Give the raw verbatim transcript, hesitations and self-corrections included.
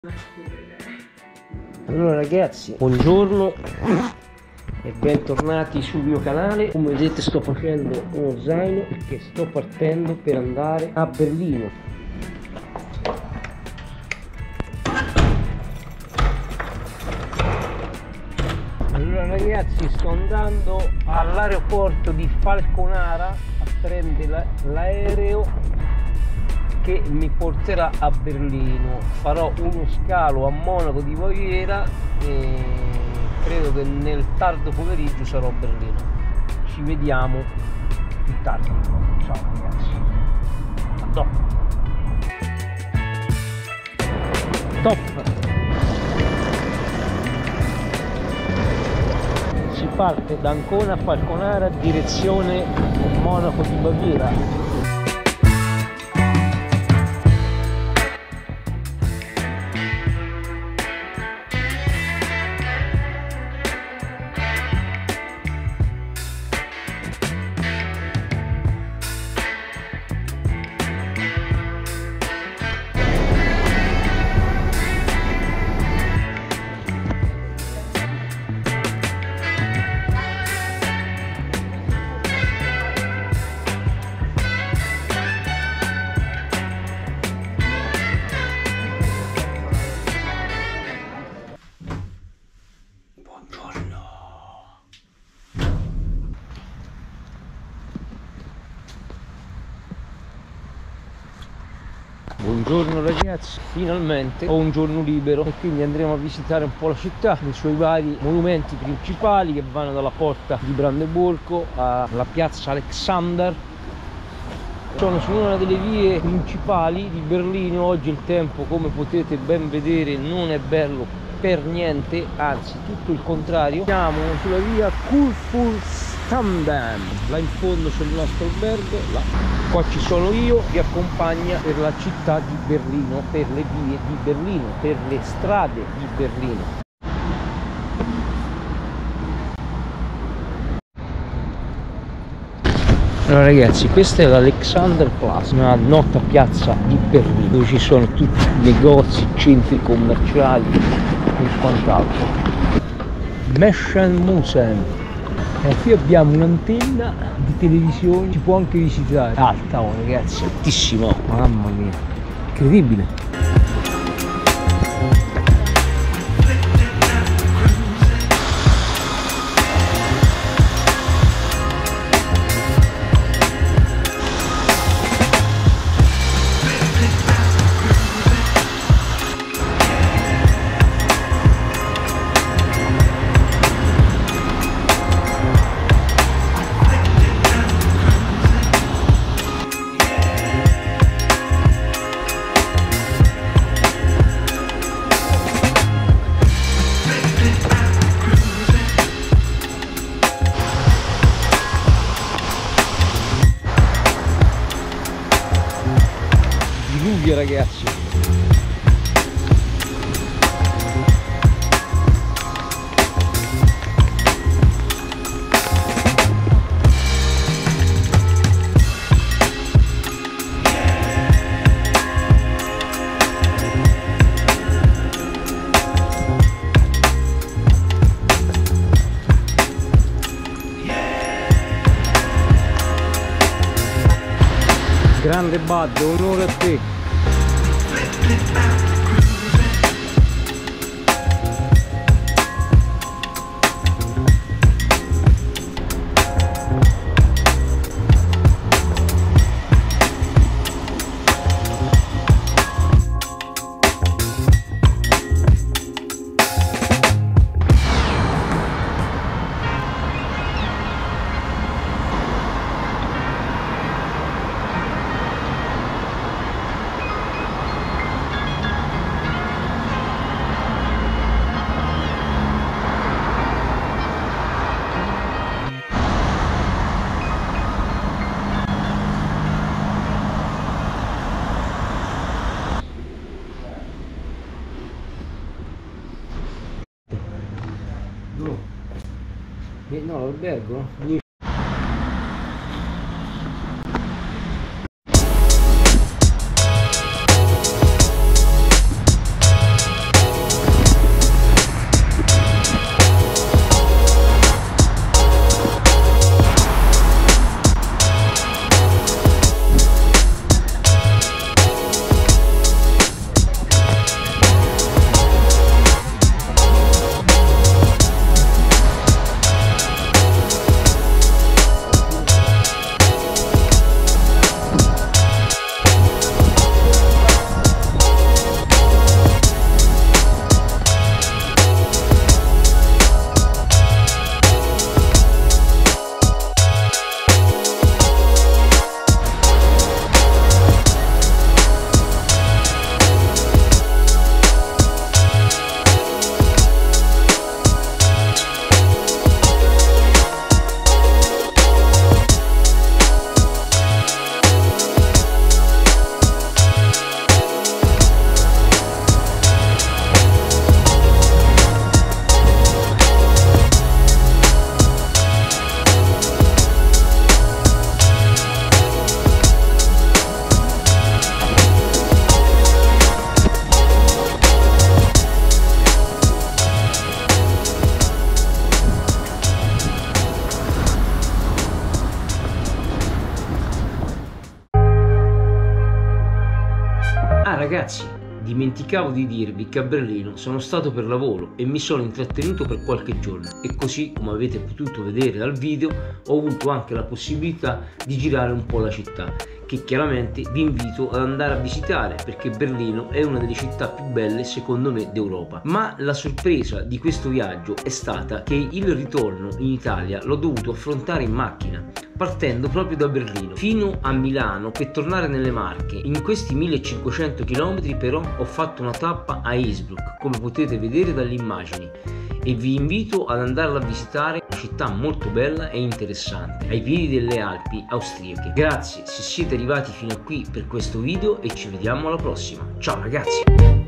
Allora ragazzi, buongiorno e bentornati sul mio canale. Come vedete sto facendo uno zaino perché sto partendo per andare a Berlino. Allora ragazzi, sto andando all'aeroporto di Falconara a prendere l'aereo che mi porterà a Berlino. Farò uno scalo a Monaco di Baviera e credo che nel tardo pomeriggio sarò a Berlino. Ci vediamo più tardi. Ciao ragazzi, a dopo. Top. Si parte da Ancona a Falconara direzione Monaco di Baviera. Buongiorno ragazzi, finalmente ho un giorno libero e quindi andremo a visitare un po' la città, i suoi vari monumenti principali che vanno dalla porta di Brandeburgo alla piazza Alexander. Sono su una delle vie principali di Berlino. Oggi il tempo, come potete ben vedere, non è bello per niente, anzi tutto il contrario. Siamo sulla via Kurfürstendamm, là in fondo c'è il nostro albergo, là. Qua ci sono io, vi accompagna per la città di Berlino, per le vie di Berlino, per le strade di Berlino. Allora ragazzi, questa è l'Alexanderplatz, una nota piazza di Berlino, dove ci sono tutti i negozi, centri commerciali e quant'altro. Meschenmuseum. E qui abbiamo un'antenna di televisione, si può anche visitare. Alta, oh ragazzi, altissima, mamma mia, incredibile. Ragazzi, grande Bad, onore a te. No, l'albergo? dimenticavo di dirvi che a Berlino sono stato per lavoro e mi sono intrattenuto per qualche giorno e così, come avete potuto vedere dal video, ho avuto anche la possibilità di girare un po' la città, che chiaramente vi invito ad andare a visitare perché Berlino è una delle città più belle secondo me d'Europa. Ma la sorpresa di questo viaggio è stata che il ritorno in Italia l'ho dovuto affrontare in macchina, partendo proprio da Berlino fino a Milano per tornare nelle Marche. In questi millecinquecento chilometri però ho fatto una tappa a Innsbruck, come potete vedere dalle immagini, e vi invito ad andarla a visitare, una città molto bella e interessante ai piedi delle Alpi austriache. Grazie se siete arrivati fino a qui per questo video e ci vediamo alla prossima. Ciao ragazzi!